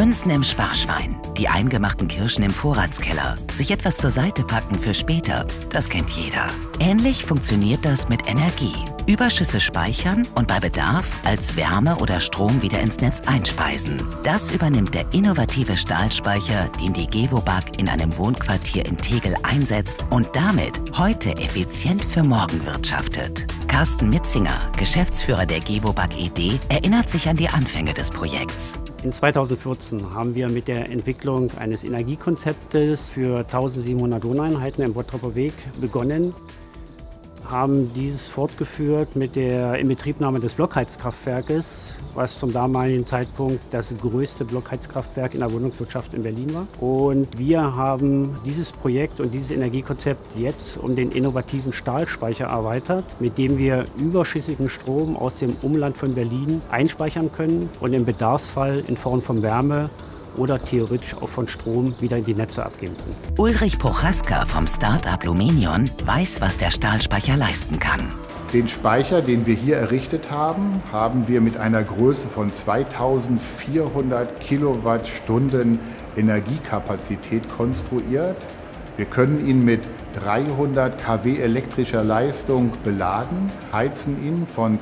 Münzen im Sparschwein, die eingemachten Kirschen im Vorratskeller, sich etwas zur Seite packen für später, das kennt jeder. Ähnlich funktioniert das mit Energie. Überschüsse speichern und bei Bedarf als Wärme oder Strom wieder ins Netz einspeisen. Das übernimmt der innovative Stahlspeicher, den die Gewobag in einem Wohnquartier in Tegel einsetzt und damit heute effizient für morgen wirtschaftet. Carsten Mitzinger, Geschäftsführer der Gewobag e.D., erinnert sich an die Anfänge des Projekts. In 2014 haben wir mit der Entwicklung eines Energiekonzeptes für 1700 Wohneinheiten im Bottroper Weg begonnen, haben dieses fortgeführt mit der Inbetriebnahme des Blockheizkraftwerkes, was zum damaligen Zeitpunkt das größte Blockheizkraftwerk in der Wohnungswirtschaft in Berlin war. Und wir haben dieses Projekt und dieses Energiekonzept jetzt um den innovativen Stahlspeicher erweitert, mit dem wir überschüssigen Strom aus dem Umland von Berlin einspeichern können und im Bedarfsfall in Form von Wärme oder theoretisch auch von Strom wieder in die Netze abgeben können. Ulrich Prochaska vom Start-up Lumenion weiß, was der Stahlspeicher leisten kann. Den Speicher, den wir hier errichtet haben, haben wir mit einer Größe von 2400 Kilowattstunden Energiekapazität konstruiert. Wir können ihn mit 300 kW elektrischer Leistung beladen, heizen ihn von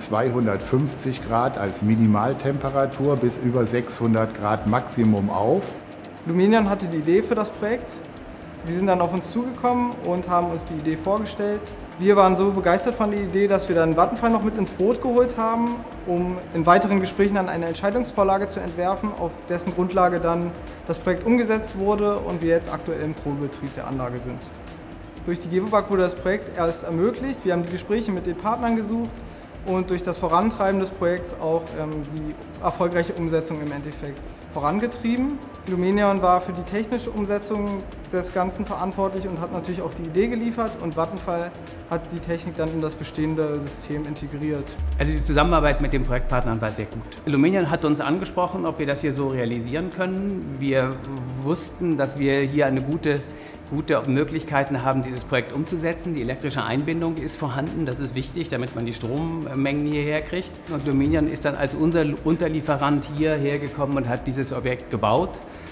250 Grad als Minimaltemperatur bis über 600 Grad Maximum auf. Lumenion hatte die Idee für das Projekt. Sie sind dann auf uns zugekommen und haben uns die Idee vorgestellt. Wir waren so begeistert von der Idee, dass wir dann Vattenfall noch mit ins Boot geholt haben, um in weiteren Gesprächen dann eine Entscheidungsvorlage zu entwerfen, auf dessen Grundlage dann das Projekt umgesetzt wurde und wir jetzt aktuell im Probebetrieb der Anlage sind. Durch die Gewobag wurde das Projekt erst ermöglicht. Wir haben die Gespräche mit den Partnern gesucht und durch das Vorantreiben des Projekts auch die erfolgreiche Umsetzung im Endeffekt vorangetrieben. Lumenion war für die technische Umsetzung des Ganzen verantwortlich und hat natürlich auch die Idee geliefert und Vattenfall hat die Technik dann in das bestehende System integriert. Also die Zusammenarbeit mit den Projektpartnern war sehr gut. Lumenion hat uns angesprochen, ob wir das hier so realisieren können. Wir wussten, dass wir hier eine gute Möglichkeiten haben, dieses Projekt umzusetzen. Die elektrische Einbindung ist vorhanden, das ist wichtig, damit man die Strommengen hierher kriegt. Und Lumenion ist dann als unser Unterlieferant hierher gekommen und hat dieses Objekt gebaut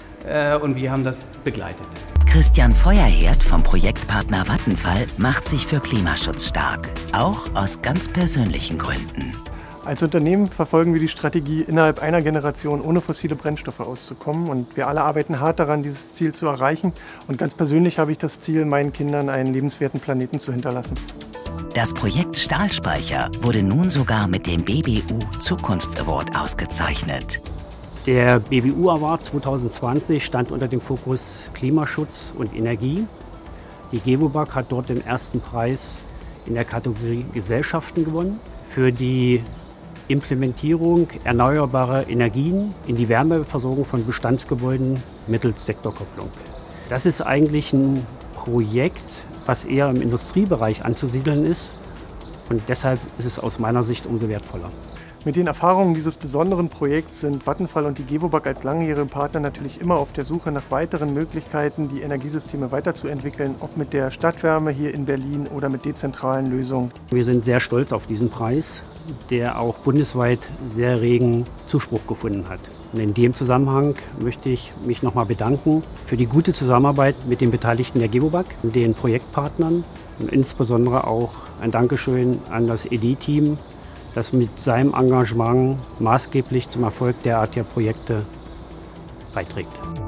und wir haben das begleitet. Christian Feuerherd vom Projektpartner Vattenfall macht sich für Klimaschutz stark, auch aus ganz persönlichen Gründen. Als Unternehmen verfolgen wir die Strategie, innerhalb einer Generation ohne fossile Brennstoffe auszukommen. Und wir alle arbeiten hart daran, dieses Ziel zu erreichen. Und ganz persönlich habe ich das Ziel, meinen Kindern einen lebenswerten Planeten zu hinterlassen. Das Projekt Stahlspeicher wurde nun sogar mit dem BBU Zukunfts-Award ausgezeichnet. Der BBU Award 2020 stand unter dem Fokus Klimaschutz und Energie. Die Gewobag hat dort den ersten Preis in der Kategorie Gesellschaften gewonnen für die Implementierung erneuerbarer Energien in die Wärmeversorgung von Bestandsgebäuden mittels Sektorkopplung. Das ist eigentlich ein Projekt, was eher im Industriebereich anzusiedeln ist und deshalb ist es aus meiner Sicht umso wertvoller. Mit den Erfahrungen dieses besonderen Projekts sind Vattenfall und die Gewobag als langjährige Partner natürlich immer auf der Suche nach weiteren Möglichkeiten, die Energiesysteme weiterzuentwickeln, ob mit der Stadtwärme hier in Berlin oder mit dezentralen Lösungen. Wir sind sehr stolz auf diesen Preis, der auch bundesweit sehr regen Zuspruch gefunden hat. Und in dem Zusammenhang möchte ich mich nochmal bedanken für die gute Zusammenarbeit mit den Beteiligten der Gewobag, den Projektpartnern und insbesondere auch ein Dankeschön an das ED-Team, das mit seinem Engagement maßgeblich zum Erfolg derartiger Projekte beiträgt.